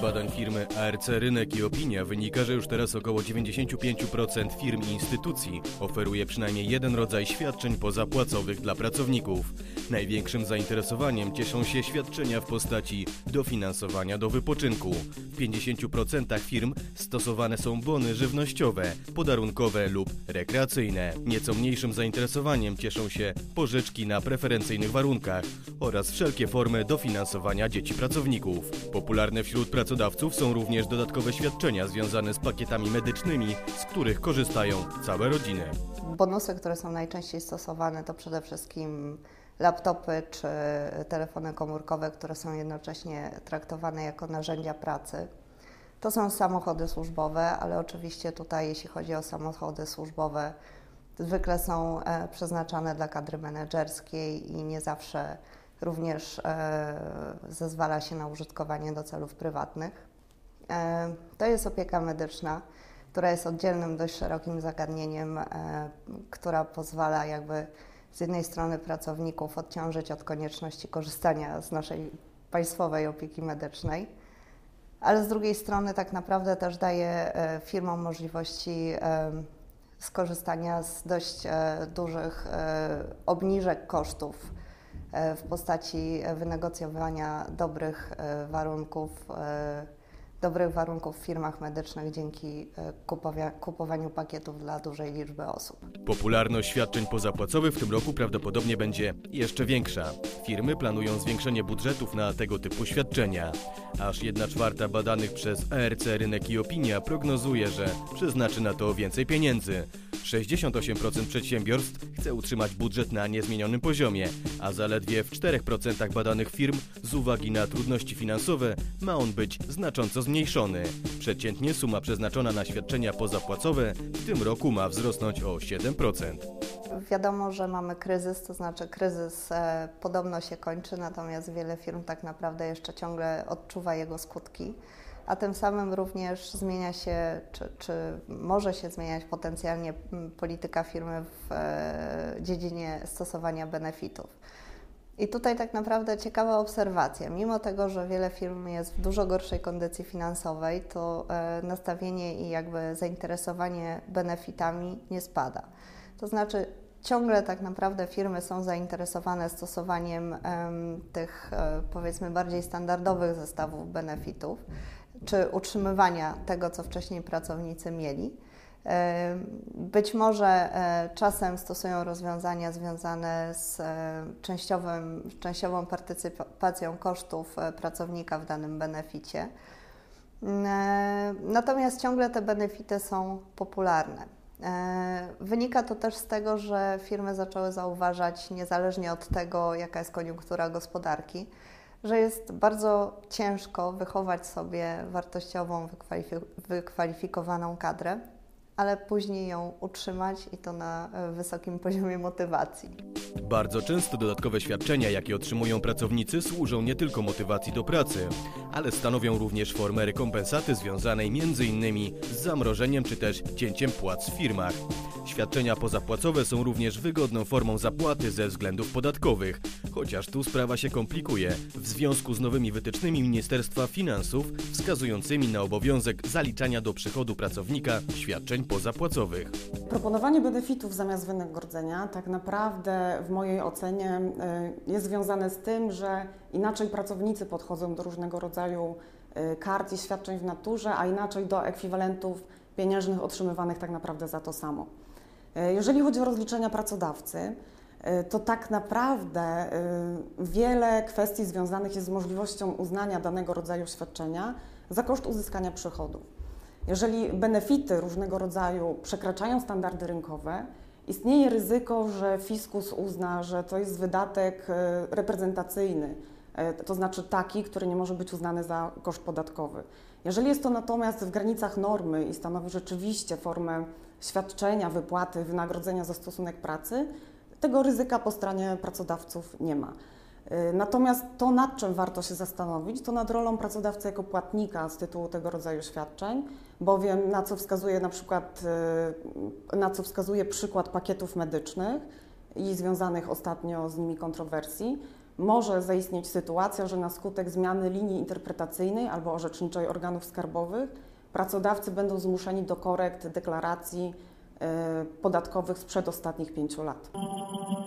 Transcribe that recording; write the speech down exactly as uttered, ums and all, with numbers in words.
badań firmy A R C Rynek i Opinia wynika, że już teraz około dziewięćdziesiąt pięć procent firm i instytucji oferuje przynajmniej jeden rodzaj świadczeń pozapłacowych dla pracowników. Największym zainteresowaniem cieszą się świadczenia w postaci dofinansowania do wypoczynku. W pięćdziesięciu procentach firm stosowane są bony żywnościowe, podarunkowe lub rekreacyjne. Nieco mniejszym zainteresowaniem cieszą się pożyczki na preferencyjnych warunkach oraz wszelkie formy dofinansowania dzieci pracowników. Popularne wśród pracodawców są również dodatkowe świadczenia związane z pakietami medycznymi, z których korzystają całe rodziny. Bonusy, które są najczęściej stosowane, to przede wszystkim laptopy czy telefony komórkowe, które są jednocześnie traktowane jako narzędzia pracy. To są samochody służbowe, ale oczywiście tutaj, jeśli chodzi o samochody służbowe, zwykle są przeznaczane dla kadry menedżerskiej i nie zawsze również e, zezwala się na użytkowanie do celów prywatnych. E, to jest opieka medyczna, która jest oddzielnym, dość szerokim zagadnieniem, e, która pozwala jakby z jednej strony pracowników odciążyć od konieczności korzystania z naszej państwowej opieki medycznej, ale z drugiej strony tak naprawdę też daje e, firmom możliwości e, skorzystania z dość e, dużych e, obniżek kosztów w postaci wynegocjowania dobrych warunków, dobrych warunków w firmach medycznych dzięki kupowaniu pakietów dla dużej liczby osób. Popularność świadczeń pozapłacowych w tym roku prawdopodobnie będzie jeszcze większa. Firmy planują zwiększenie budżetów na tego typu świadczenia. Aż jedna czwarta badanych przez A R C Rynek i Opinia prognozuje, że przeznaczy na to więcej pieniędzy. sześćdziesiąt osiem procent przedsiębiorstw chce utrzymać budżet na niezmienionym poziomie, a zaledwie w czterech procentach badanych firm z uwagi na trudności finansowe ma on być znacząco zmniejszony. Przeciętnie suma przeznaczona na świadczenia pozapłacowe w tym roku ma wzrosnąć o siedem procent. Wiadomo, że mamy kryzys, to znaczy kryzys e, podobno się kończy, natomiast wiele firm tak naprawdę jeszcze ciągle odczuwa jego skutki. A tym samym również zmienia się, czy, czy może się zmieniać potencjalnie polityka firmy w e, dziedzinie stosowania benefitów. I tutaj tak naprawdę ciekawa obserwacja. Mimo tego, że wiele firm jest w dużo gorszej kondycji finansowej, to e, nastawienie i jakby zainteresowanie benefitami nie spada. To znaczy ciągle tak naprawdę firmy są zainteresowane stosowaniem e, tych e, powiedzmy bardziej standardowych zestawów benefitów, czy utrzymywania tego, co wcześniej pracownicy mieli. Być może czasem stosują rozwiązania związane z częściowym, częściową partycypacją kosztów pracownika w danym beneficie. Natomiast ciągle te benefity są popularne. Wynika to też z tego, że firmy zaczęły zauważać, niezależnie od tego, jaka jest koniunktura gospodarki, że jest bardzo ciężko wychować sobie wartościową, wykwalifikowaną kadrę, ale później ją utrzymać i to na wysokim poziomie motywacji. Bardzo często dodatkowe świadczenia, jakie otrzymują pracownicy, służą nie tylko motywacji do pracy, ale stanowią również formę rekompensaty związanej między innymi z zamrożeniem czy też cięciem płac w firmach. Świadczenia pozapłacowe są również wygodną formą zapłaty ze względów podatkowych, chociaż tu sprawa się komplikuje w związku z nowymi wytycznymi Ministerstwa Finansów wskazującymi na obowiązek zaliczania do przychodu pracownika świadczeń pozapłacowych. Proponowanie benefitów zamiast wynagrodzenia tak naprawdę w mojej ocenie jest związane z tym, że inaczej pracownicy podchodzą do różnego rodzaju kart i świadczeń w naturze, a inaczej do ekwiwalentów pieniężnych otrzymywanych tak naprawdę za to samo. Jeżeli chodzi o rozliczenia pracodawcy, to tak naprawdę wiele kwestii związanych jest z możliwością uznania danego rodzaju świadczenia za koszt uzyskania przychodów. Jeżeli benefity różnego rodzaju przekraczają standardy rynkowe, istnieje ryzyko, że fiskus uzna, że to jest wydatek reprezentacyjny, to znaczy taki, który nie może być uznany za koszt podatkowy. Jeżeli jest to natomiast w granicach normy i stanowi rzeczywiście formę świadczenia, wypłaty, wynagrodzenia za stosunek pracy, tego ryzyka po stronie pracodawców nie ma. Natomiast to, nad czym warto się zastanowić, to nad rolą pracodawcy jako płatnika z tytułu tego rodzaju świadczeń, bowiem na co wskazuje na przykład, na co wskazuje przykład pakietów medycznych i związanych ostatnio z nimi kontrowersji, może zaistnieć sytuacja, że na skutek zmiany linii interpretacyjnej albo orzeczniczej organów skarbowych pracodawcy będą zmuszeni do korekt deklaracji podatkowych sprzed ostatnich pięciu lat.